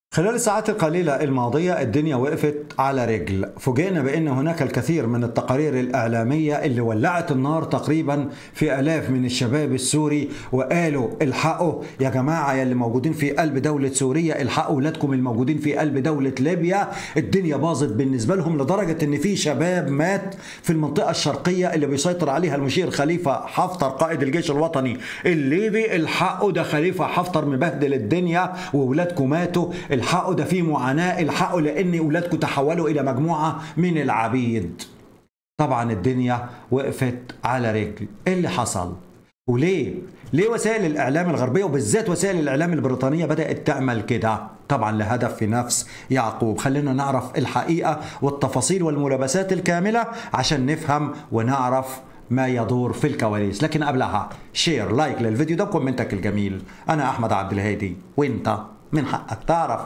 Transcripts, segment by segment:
خلال الساعات القليلة الماضية الدنيا وقفت على رجل. فوجئنا بأن هناك الكثير من التقارير الإعلامية اللي ولعت النار تقريبا في آلاف من الشباب السوري، وقالوا الحقوا يا جماعة يا اللي موجودين في قلب دولة سوريا، الحقوا ولادكم الموجودين في قلب دولة ليبيا. الدنيا باظت بالنسبة لهم لدرجة أن في شباب مات في المنطقة الشرقية اللي بيسيطر عليها المشير خليفة حفتر قائد الجيش الوطني الليبي. الحقوا ده خليفة حفتر مبهدل الدنيا وولادكم ماتوا، الحقوا ده في معاناة، الحقوا لأن أولادكم تحولوا إلى مجموعة من العبيد. طبعا الدنيا وقفت على رجل. إيه اللي حصل؟ وليه؟ ليه وسائل الإعلام الغربية وبالذات وسائل الإعلام البريطانية بدأت تعمل كده؟ طبعا لهدف في نفس يعقوب. خلينا نعرف الحقيقة والتفاصيل والملابسات الكاملة عشان نفهم ونعرف ما يدور في الكواليس. لكن قبلها شير لايك للفيديو ده وكومنتك الجميل. أنا أحمد عبد الهادي وأنت من حقك تعرف.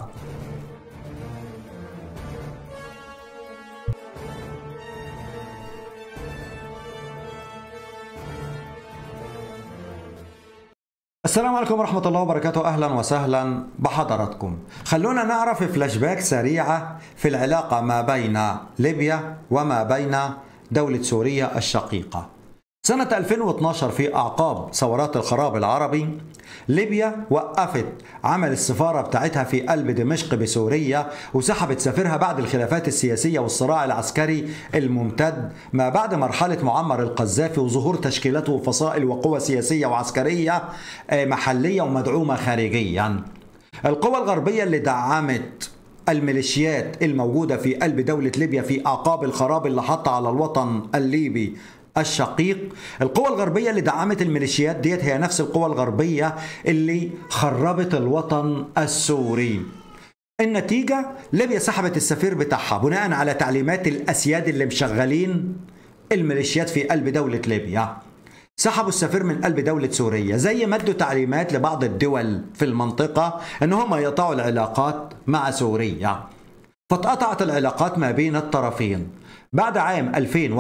السلام عليكم ورحمة الله وبركاته، أهلا وسهلا بحضراتكم. خلونا نعرف فلاش باك سريعة في العلاقة ما بين ليبيا وما بين دولة سوريا الشقيقة. سنة 2012 في أعقاب ثورات الخراب العربي، ليبيا وقفت عمل السفارة بتاعتها في قلب دمشق بسوريا وسحبت سفيرها بعد الخلافات السياسية والصراع العسكري الممتد ما بعد مرحلة معمر القذافي وظهور تشكيلات وفصائل وقوى سياسية وعسكرية محلية ومدعومة خارجيا. القوى الغربية اللي دعمت الميليشيات الموجودة في قلب دولة ليبيا في أعقاب الخراب اللي حط على الوطن الليبي الشقيق، القوى الغربية اللي دعمت الميليشيات ديت هي نفس القوى الغربية اللي خربت الوطن السوري. النتيجة ليبيا سحبت السفير بتاعها بناء على تعليمات الأسياد اللي مشغلين الميليشيات في قلب دولة ليبيا. سحبوا السفير من قلب دولة سوريا زي ما ادوا تعليمات لبعض الدول في المنطقة ان هم يقطعوا العلاقات مع سوريا. فاتقطعت العلاقات ما بين الطرفين. بعد عام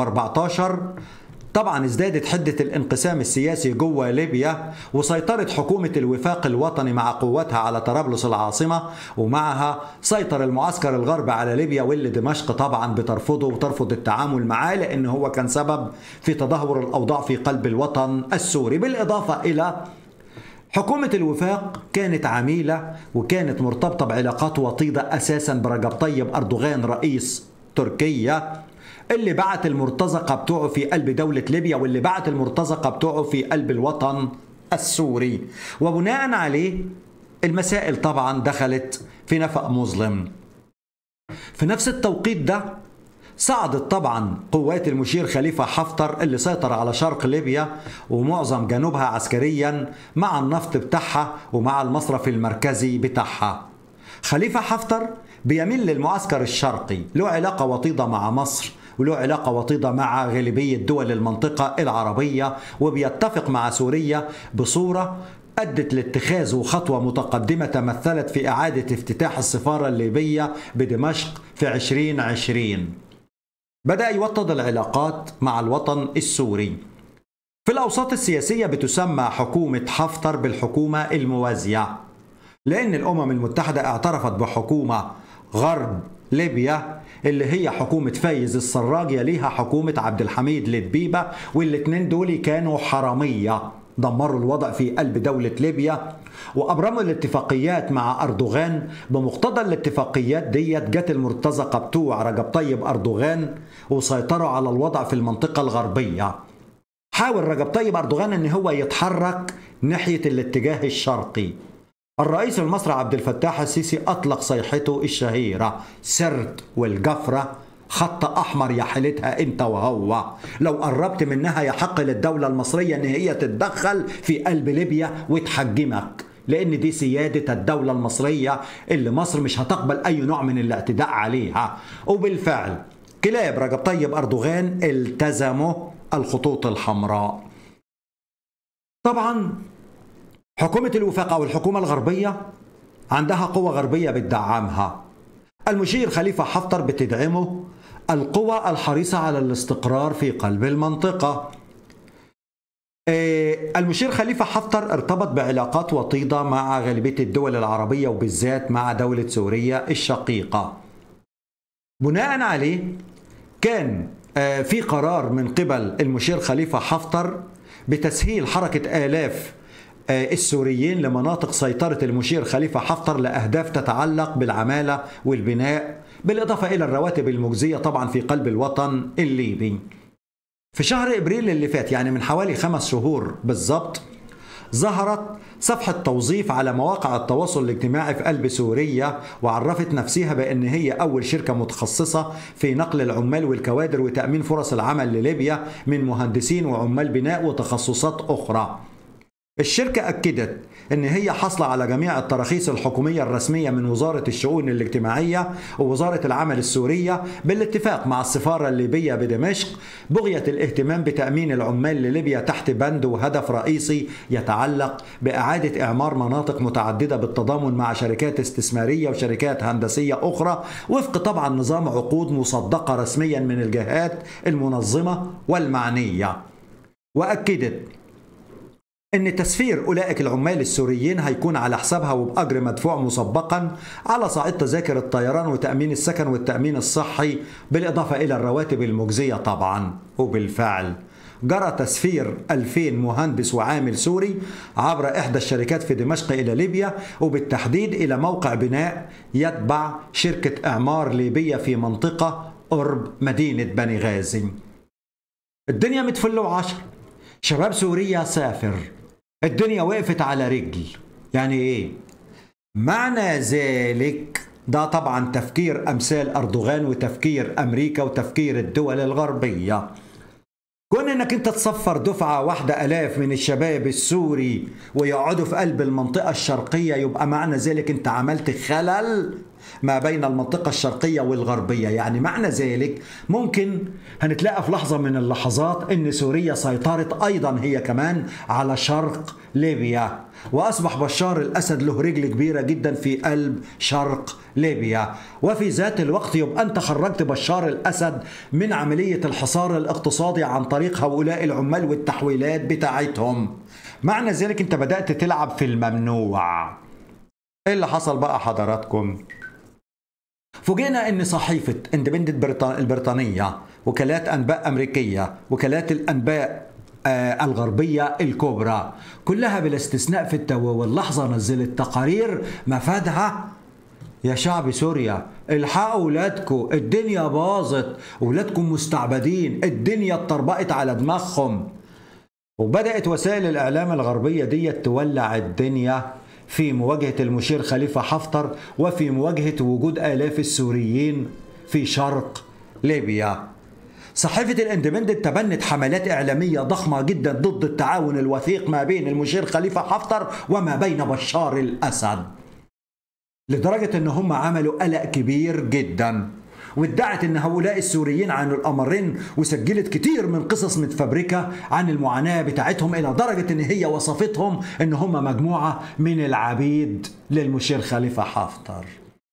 2014 طبعا ازدادت حدة الانقسام السياسي جوه ليبيا، وسيطرت حكومة الوفاق الوطني مع قوتها على طرابلس العاصمة، ومعها سيطر المعسكر الغربي على ليبيا واللي دمشق طبعا بترفضه وترفض التعامل معاه لأنه هو كان سبب في تدهور الأوضاع في قلب الوطن السوري. بالإضافة إلى حكومة الوفاق كانت عميلة وكانت مرتبطة بعلاقات وطيدة أساسا برجب طيب أردوغان رئيس تركيا، اللي بعت المرتزقة بتوعه في قلب دولة ليبيا واللي بعت المرتزقة بتوعه في قلب الوطن السوري. وبناء عليه المسائل طبعا دخلت في نفق مظلم. في نفس التوقيت ده صعدت طبعا قوات المشير خليفة حفتر اللي سيطر على شرق ليبيا ومعظم جنوبها عسكريا مع النفط بتاعها ومع المصرف المركزي بتاعها. خليفة حفتر بيميل للمعسكر الشرقي، له علاقة وطيدة مع مصر وله علاقة وطيدة مع غالبية دول المنطقة العربية، وبيتفق مع سوريا بصورة أدت لاتخاذه خطوة متقدمة تمثلت في إعادة افتتاح السفارة الليبية بدمشق في 2020. بدأ يوطد العلاقات مع الوطن السوري. في الأوساط السياسية بتسمى حكومة حفتر بالحكومة الموازية، لأن الأمم المتحدة اعترفت بحكومة غرب ليبيا اللي هي حكومة فايز السراج، يليها حكومة عبد الحميد لدبيبة، والاتنين دول كانوا حرامية دمروا الوضع في قلب دولة ليبيا وأبرموا الاتفاقيات مع أردوغان. بمقتضى الاتفاقيات ديت جت المرتزقة بتوع رجب طيب أردوغان وسيطروا على الوضع في المنطقة الغربية. حاول رجب طيب أردوغان أن هو يتحرك ناحية الاتجاه الشرقي. الرئيس المصري عبد الفتاح السيسي أطلق صيحته الشهيرة سرت والجفرة خط أحمر يا حيلتها أنت وهو، لو قربت منها يحق للدولة المصرية أن هي تتدخل في قلب ليبيا وتحجمك، لأن دي سيادة الدولة المصرية اللي مصر مش هتقبل أي نوع من الاعتداء عليها. وبالفعل كلاب رجب طيب أردوغان التزموا الخطوط الحمراء. طبعا حكومة الوفاق أو الحكومة الغربية عندها قوة غربية بتدعمها. المشير خليفة حفتر بتدعمه القوى الحريصة على الاستقرار في قلب المنطقة. المشير خليفة حفتر ارتبط بعلاقات وطيدة مع غالبية الدول العربية وبالذات مع دولة سوريا الشقيقة. بناء عليه كان في قرار من قبل المشير خليفة حفتر بتسهيل حركة آلاف السوريين لمناطق سيطرة المشير خليفة حفتر لأهداف تتعلق بالعمالة والبناء، بالإضافة إلى الرواتب المجزية طبعا في قلب الوطن الليبي. في شهر إبريل اللي فات، يعني من حوالي 5 شهور بالضبط، ظهرت صفحة توظيف على مواقع التواصل الاجتماعي في قلب سوريا، وعرفت نفسها بأن هي أول شركة متخصصة في نقل العمال والكوادر وتأمين فرص العمل لليبيا من مهندسين وعمال بناء وتخصصات أخرى. الشركة أكدت أن هي حاصلة على جميع التراخيص الحكومية الرسمية من وزارة الشؤون الاجتماعية ووزارة العمل السورية بالاتفاق مع السفارة الليبية بدمشق، بغية الاهتمام بتأمين العمال لليبيا تحت بند وهدف رئيسي يتعلق بإعادة إعمار مناطق متعددة بالتضامن مع شركات استثمارية وشركات هندسية أخرى، وفق طبعا نظام عقود مصدقة رسميا من الجهات المنظمة والمعنية. وأكدت إن تسفير أولئك العمال السوريين هيكون على حسابها وبأجر مدفوع مسبقا على صعيد تذاكر الطيران وتأمين السكن والتأمين الصحي، بالإضافة إلى الرواتب المجزية طبعا. وبالفعل جرى تسفير 2000 مهندس وعامل سوري عبر إحدى الشركات في دمشق إلى ليبيا، وبالتحديد إلى موقع بناء يتبع شركة إعمار ليبية في منطقة قرب مدينة بني غازي. الدنيا متفل وعشر، شباب سوريا سافر، الدنيا وقفت على رجل. يعني ايه؟ معنى ذلك ده طبعا تفكير امثال اردوغان وتفكير امريكا وتفكير الدول الغربية. كون انك انت تصفر دفعة واحدة الاف من الشباب السوري ويقعدوا في قلب المنطقة الشرقية، يبقى معنى ذلك انت عملت خلل ما بين المنطقة الشرقية والغربية. يعني معنى ذلك ممكن هنتلاقى في لحظة من اللحظات ان سوريا سيطرت ايضا هي كمان على شرق ليبيا، واصبح بشار الاسد له رجل كبيرة جدا في قلب شرق ليبيا، وفي ذات الوقت يبقى انت خرجت بشار الاسد من عملية الحصار الاقتصادي عن طريق هؤلاء العمال والتحويلات بتاعتهم. معنى ذلك انت بدأت تلعب في الممنوع. ايه اللي حصل بقى حضراتكم؟ فوجئنا ان صحيفة اندبندنت البريطانية، وكالات انباء امريكية، وكالات الانباء الغربية الكبرى كلها بلا استثناء في التو واللحظة نزلت تقارير مفادها: يا شعب سوريا الحقوا اولادكم، الدنيا باظت، اولادكم مستعبدين، الدنيا اتطربقت على دماغهم. وبدأت وسائل الاعلام الغربية دي تولع الدنيا في مواجهة المشير خليفة حفتر وفي مواجهة وجود آلاف السوريين في شرق ليبيا. صحيفة الاندبندنت تبنت حملات إعلامية ضخمة جدا ضد التعاون الوثيق ما بين المشير خليفة حفتر وما بين بشار الأسد، لدرجة ان هم عملوا قلق كبير جدا، وادعت ان هؤلاء السوريين عانوا الامرين، وسجلت كتير من قصص متفبركة عن المعاناة بتاعتهم، الى درجة ان هي وصفتهم ان هم مجموعة من العبيد للمشير خليفة حفتر.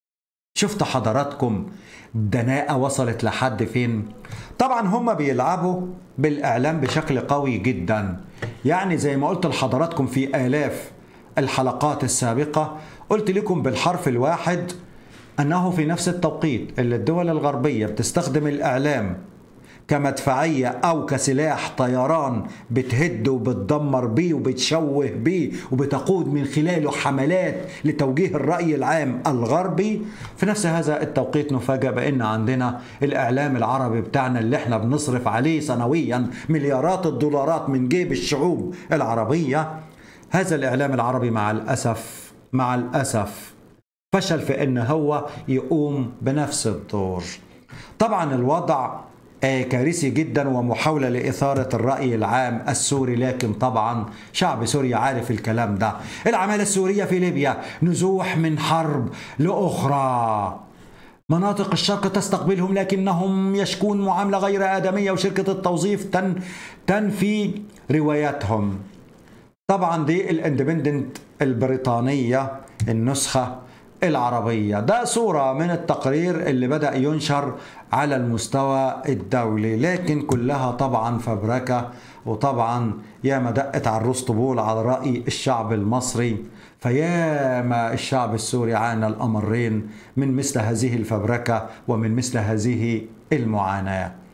شفت حضراتكم دناءة وصلت لحد فين؟ طبعا هم بيلعبوا بالاعلام بشكل قوي جدا. يعني زي ما قلت لحضراتكم في آلاف الحلقات السابقة، قلت لكم بالحرف الواحد أنه في نفس التوقيت اللي الدول الغربية بتستخدم الإعلام كمدفعية أو كسلاح طيران بتهد وبتدمر بيه وبتشوه بيه وبتقود من خلاله حملات لتوجيه الرأي العام الغربي، في نفس هذا التوقيت نفاجأ بأن عندنا الإعلام العربي بتاعنا اللي احنا بنصرف عليه سنويا مليارات الدولارات من جيب الشعوب العربية. هذا الإعلام العربي مع الأسف فشل في أنه هو يقوم بنفس الدور. طبعا الوضع كارثي جدا ومحاولة لإثارة الرأي العام السوري، لكن طبعا شعب سوريا عارف الكلام ده. العمالة السورية في ليبيا نزوح من حرب لأخرى، مناطق الشرق تستقبلهم لكنهم يشكون معاملة غير آدمية، وشركة التوظيف تنفي رواياتهم. طبعا دي الاندبندنت البريطانية النسخة العربية. ده صورة من التقرير اللي بدأ ينشر على المستوى الدولي، لكن كلها طبعا فبركة وطبعا ياما دقت عروس طبول على رأي الشعب المصري، فياما الشعب السوري عانى الأمرين من مثل هذه الفبركة ومن مثل هذه المعاناة.